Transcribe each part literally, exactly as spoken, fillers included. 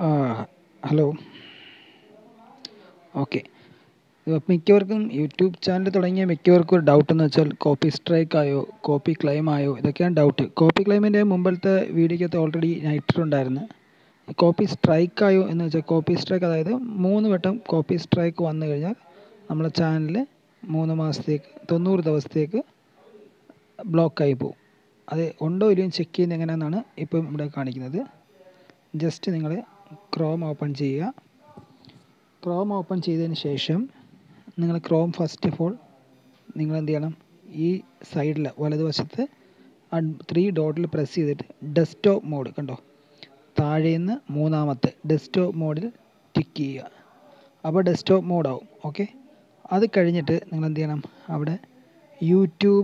Hello. Okay. മിക്കവർക്കും YouTube channel തുടങ്ങിയ മിക്കവർക്കും ഒരു ഡൗട്ട് എന്ന് വെച്ചാൽ കോപ്പി സ്ട്രൈക്ക് ആയോ, കോപ്പി ക്ലെയിം ആയോ, ഇതൊക്കെയാണ് ഡൗട്ട്. കോപ്പി ക്ലെയിമിൻ്റെ മുമ്പത്തെ വീഡിയോക്കകത്ത് ഓൾറെഡി ഞാൻ ഇട്ടിട്ടുണ്ടായിരുന്നു. കോപ്പി സ്ട്രൈക്ക് ആയോ എന്ന് വെച്ചാൽ കോപ്പി സ്ട്രൈക്ക്, അതായത് മൂന്ന് വട്ടം കോപ്പി സ്ട്രൈക്ക് വന്നു കഴിഞ്ഞാൽ നമ്മളെ ചാനൽ മൂന്ന് മാസത്തേക്ക് തൊണ്ണൂറ് ദിവസത്തേക്ക് ബ്ലോക്കായി പോകും. അത് ഉണ്ടോ ഇല്ലയോ ചെക്ക് ചെയ്യുന്നത് എങ്ങനെയാണെന്നാണ് ഇപ്പം ഇവിടെ കാണിക്കുന്നത്. ജസ്റ്റ് നിങ്ങൾ ക്രോം ഓപ്പൺ ചെയ്യുക. ക്രോം ഓപ്പൺ ചെയ്തതിന് ശേഷം നിങ്ങൾ ക്രോം ഫസ്റ്റ് ഓഫ് ഓൾ നിങ്ങൾ എന്ത് ചെയ്യണം, ഈ സൈഡിൽ വലതുവശത്ത് ത്രീ ഡോട്ടിൽ പ്രസ് ചെയ്തിട്ട് ഡെസ്ക്ടോപ്പ് മോഡ് കണ്ടോ, താഴേന്ന് മൂന്നാമത്തെ ഡെസ്ക്ടോപ്പ് മോഡിൽ ടിക്ക് ചെയ്യുക. അപ്പോൾ ഡെസ്ക്ടോപ്പ് മോഡാവും. ഓക്കെ. അത് കഴിഞ്ഞിട്ട് നിങ്ങൾ എന്ത് ചെയ്യണം, അവിടെ YouTube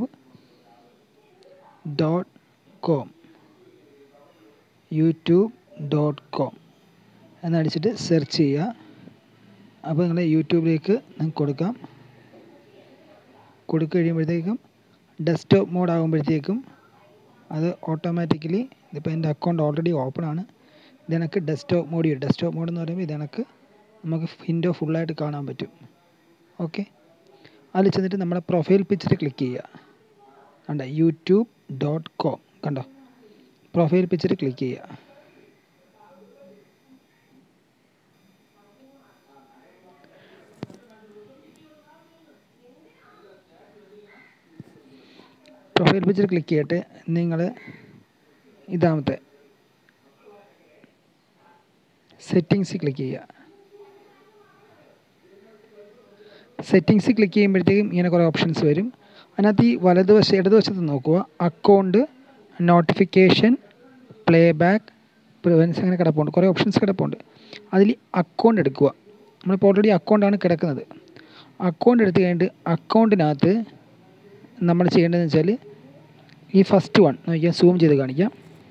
dot com YouTube dot com എന്നടിച്ചിട്ട് സെർച്ച് ചെയ്യുക. അപ്പോൾ നിങ്ങൾ യൂട്യൂബിലേക്ക് നിങ്ങൾക്ക് കൊടുക്കാം. കൊടുത്തു കഴിയുമ്പോഴത്തേക്കും ഡെസ്ക്ടോപ്പ് മോഡ് ആകുമ്പോഴത്തേക്കും അത് ഓട്ടോമാറ്റിക്കലി, ഇതിപ്പോൾ എൻ്റെ അക്കൗണ്ട് ഓൾറെഡി ഓപ്പൺ ആണ്, ഇതെനിക്ക് ഡെസ്ക്ടോപ്പ് മോഡ് ചെയ്യും. ഡെസ്ക്ടോപ്പ് മോഡ് എന്ന് പറയുമ്പോൾ ഇതെനിക്ക് നമുക്ക് വിൻഡോ ഫുള്ളായിട്ട് കാണാൻ പറ്റും. ഓക്കെ. അതിൽ ചെന്നിട്ട് നമ്മുടെ പ്രൊഫൈൽ പിക്ചർ ക്ലിക്ക് ചെയ്യുക. കണ്ടോ, യൂട്യൂബ് ഡോട്ട് കോം കണ്ടോ, പ്രൊഫൈൽ പിക്ചർ ക്ലിക്ക് ചെയ്യുക. പ്രൊഫൈൽ പിക്ചർ ക്ലിക്ക് ചെയ്തിട്ട് നിങ്ങൾ ഇതാമത്തെ സെറ്റിങ്സ് ക്ലിക്ക് ചെയ്യുക. സെറ്റിങ്സ് ക്ലിക്ക് ചെയ്യുമ്പോഴത്തേക്കും ഇങ്ങനെ കുറേ ഓപ്ഷൻസ് വരും. അതിനകത്ത് ഈ വലതുവശം ഇടതുവശത്ത് നോക്കുക, account, notification, playback, privacy, അങ്ങനെ കിടപ്പുണ്ട്, കുറേ ഓപ്ഷൻസ് കിടപ്പുണ്ട്. അതിൽ അക്കൗണ്ട് എടുക്കുക. നമ്മളിപ്പോൾ ഓൾറെഡി അക്കൗണ്ടാണ് കിടക്കുന്നത്. അക്കൗണ്ട് എടുത്ത് കഴിഞ്ഞിട്ട് അക്കൗണ്ടിനകത്ത് നമ്മൾ ചെയ്യേണ്ടതെന്ന് വെച്ചാൽ ഈ ഫസ്റ്റ് വൺ നോക്കിയാൽ സൂം ചെയ്ത് കാണിക്കാം.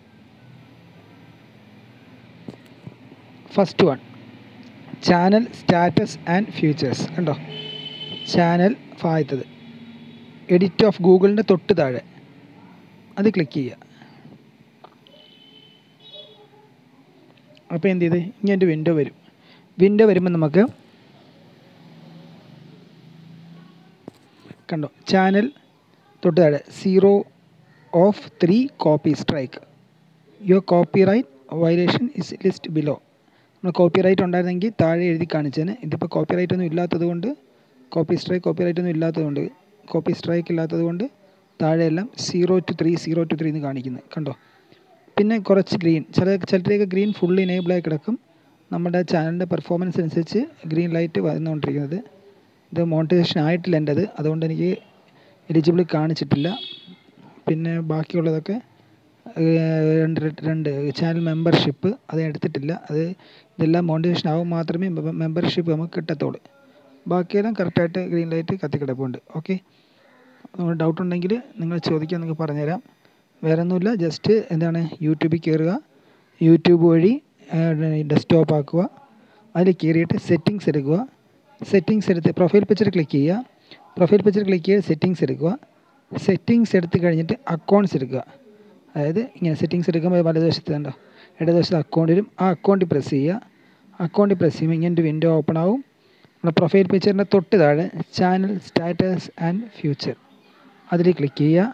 First one channel status and features കണ്ടോ, ചാനൽ ഭാഗത്തത് എഡിറ്റ് ഓഫ് ഗൂഗിളിൻ്റെ തൊട്ട് താഴെ അത് ക്ലിക്ക് ചെയ്യുക. അപ്പോൾ എന്ത് ചെയ്ത് ഇങ്ങനെ വിൻഡോ വരും. വിൻഡോ വരുമ്പോൾ നമുക്ക് കണ്ടോ, ചാനൽ തൊട്ട് താഴെ zero of three copy strike, your copyright violation is list below. നമ്മൾ കോപ്പി റൈറ്റ് ഉണ്ടായിരുന്നെങ്കിൽ താഴെ എഴുതി കാണിച്ചേന്. ഇതിപ്പോൾ കോപ്പി റൈറ്റ് ഒന്നും ഇല്ലാത്തത് കൊണ്ട്, കോപ്പി സ്ട്രൈക്ക് കോപ്പി റൈറ്റ് ഒന്നും ഇല്ലാത്തത് കൊണ്ട്, കോപ്പി സ്ട്രൈക്ക് ഇല്ലാത്തത് കൊണ്ട് താഴെയെല്ലാം zero two three zero two three എന്ന് കാണിക്കുന്നത് കണ്ടോ. പിന്നെ കുറച്ച് ഗ്രീൻ, ചില ചിലരൊക്കെ ഗ്രീൻ ഫുള്ളി എനേബിളായി കിടക്കും. നമ്മുടെ ചാനലിൻ്റെ പെർഫോമൻസ് അനുസരിച്ച് ഗ്രീൻ ലൈറ്റ് വന്നുകൊണ്ടിരിക്കുന്നത്. ഇത് മോണിറ്റൈസേഷൻ ആയിട്ടില്ല എൻ്റെത്, അതുകൊണ്ട് എനിക്ക് എലിജിബിൾ കാണിച്ചിട്ടില്ല. പിന്നെ ബാക്കിയുള്ളതൊക്കെ രണ്ട് രണ്ട് ചാനൽ മെമ്പർഷിപ്പ് അത് എടുത്തിട്ടില്ല. അത് ഇതെല്ലാം മോണിറ്റൈസേഷൻ ആവും മാത്രമേ മെമ്പർഷിപ്പ് നമുക്ക് കിട്ടത്തുള്ളൂ. ബാക്കിയെല്ലാം കറക്റ്റായിട്ട് ഗ്രീൻ ലൈറ്റ് കത്തിക്കിടപ്പുണ്ട്. ഓക്കെ. നമ്മൾ ഡൗട്ട് ഉണ്ടെങ്കിൽ നിങ്ങൾ ചോദിക്കാൻ നിങ്ങൾക്ക് പറഞ്ഞുതരാം. വേറെ ഒന്നുമില്ല, ജസ്റ്റ് എന്താണ് യൂട്യൂബിൽ കയറുക, യൂട്യൂബ് വഴി ഡെസ്ക്ടോപ്പ് ആക്കുക, അതിൽ കയറിയിട്ട് സെറ്റിങ്സ് എടുക്കുക. സെറ്റിങ്സ് എടുത്ത് പ്രൊഫൈൽ പിക്ചർ ക്ലിക്ക് ചെയ്യുക. പ്രൊഫൈൽ പിക്ചർ ക്ലിക്ക് ചെയ്ത് സെറ്റിങ്സ് എടുക്കുക. സെറ്റിങ്സ് എടുത്ത് കഴിഞ്ഞിട്ട് അക്കൗണ്ട്സ് എടുക്കുക. അതായത് ഇങ്ങനെ സെറ്റിങ്സ് എടുക്കുമ്പോൾ വലതുവശത്ത് കണ്ടോ, ഇടതുവശത്ത് അക്കൗണ്ട് വരും. ആ അക്കൗണ്ടിൽ പ്രസ് ചെയ്യുക. അക്കൗണ്ടിൽ പ്രസ് ചെയ്യുമ്പോൾ ഇങ്ങനെ ഒരു വിൻഡോ ഓപ്പൺ ആവും. നമ്മുടെ പ്രൊഫൈൽ പിക്ചറിൻ്റെ തൊട്ട് താഴെ ചാനൽ സ്റ്റാറ്റസ് ആൻഡ് ഫ്യൂച്ചർ അതിൽ ക്ലിക്ക് ചെയ്യുക.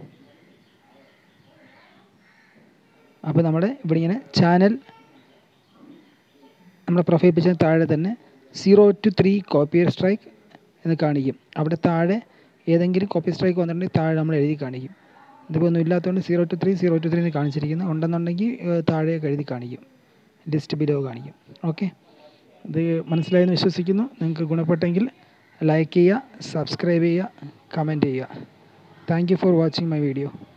അപ്പോൾ നമ്മുടെ ഇവിടെ ഇങ്ങനെ ചാനൽ നമ്മുടെ പ്രൊഫൈൽ പിക്ചറിന് താഴെ തന്നെ zero two three copy strike എന്ന് കാണിക്കും. അവിടെ താഴെ ഏതെങ്കിലും കോപ്പി സ്ട്രൈക്ക് വന്നിട്ടുണ്ടെങ്കിൽ താഴെ നമ്മൾ എഴുതി കാണിക്കും. ഇതിപ്പോൾ ഒന്നും ഇല്ലാത്തതുകൊണ്ട് zero two three zero two three എന്ന് കാണിച്ചിരിക്കുന്നു. ഉണ്ടെന്നുണ്ടെങ്കിൽ താഴെ എഴുതി കാണിക്കും, ലിസ്റ്റ് ബിലോ കാണിക്കും. ഓക്കെ. ഇത് മനസ്സിലായെന്ന് വിശ്വസിക്കുന്നു. നിങ്ങൾക്ക് ഗുണപ്പെട്ടെങ്കിൽ ലൈക്ക് ചെയ്യുക, സബ്സ്ക്രൈബ് ചെയ്യുക, കമൻറ്റ് ചെയ്യുക. Thank you for watching my video.